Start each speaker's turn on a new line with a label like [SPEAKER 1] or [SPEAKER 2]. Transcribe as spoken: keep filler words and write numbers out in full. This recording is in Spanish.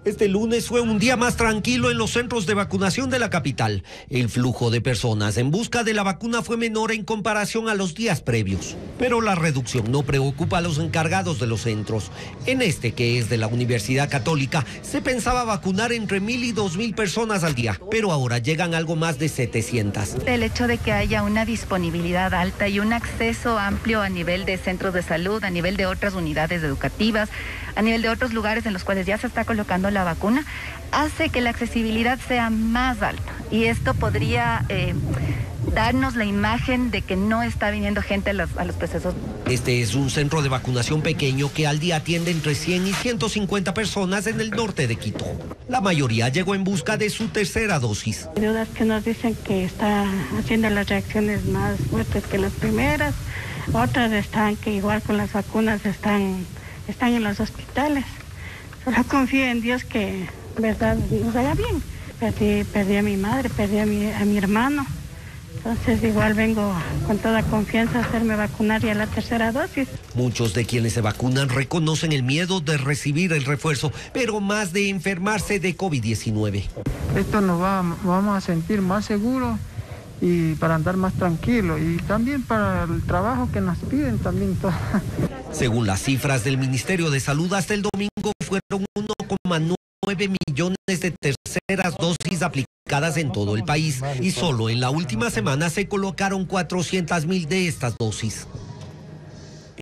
[SPEAKER 1] Este lunes fue un día más tranquilo en los centros de vacunación de la capital. El flujo de personas en busca de la vacuna fue menor en comparación a los días previos. Pero la reducción no preocupa a los encargados de los centros. En este, que es de la Universidad Católica, se pensaba vacunar entre mil y dos mil personas al día, pero ahora llegan algo más de setecientas.
[SPEAKER 2] El hecho de que haya una disponibilidad alta y un acceso amplio a nivel de centros de salud, a nivel de otras unidades educativas, a nivel de otros lugares en los cuales ya se está colocando la vacuna, hace que la accesibilidad sea más alta. Y esto podría eh, darnos la imagen de que no está viniendo gente a los, a los procesos.
[SPEAKER 1] Este es un centro de vacunación pequeño que al día atiende entre cien y ciento cincuenta personas en el norte de Quito. La mayoría llegó en busca de su tercera dosis.
[SPEAKER 3] Hay dudas que nos dicen que está haciendo las reacciones más fuertes que las primeras. Otras están que igual con las vacunas están, están en los hospitales. Solo confío en Dios que, verdad, nos haga bien. Perdí, perdí a mi madre, perdí a mi, a mi hermano. Entonces igual vengo con toda confianza a hacerme vacunar ya la tercera dosis.
[SPEAKER 1] Muchos de quienes se vacunan reconocen el miedo de recibir el refuerzo, pero más de enfermarse de COVID diecinueve.
[SPEAKER 4] Esto nos va, vamos a sentir más seguros y para andar más tranquilos y también para el trabajo que nos piden también. Todo.
[SPEAKER 1] Según las cifras del Ministerio de Salud, hasta el domingo fueron uno coma nueve millones de terceras dosis aplicadas en todo el país y solo en la última semana se colocaron cuatrocientas mil de estas dosis.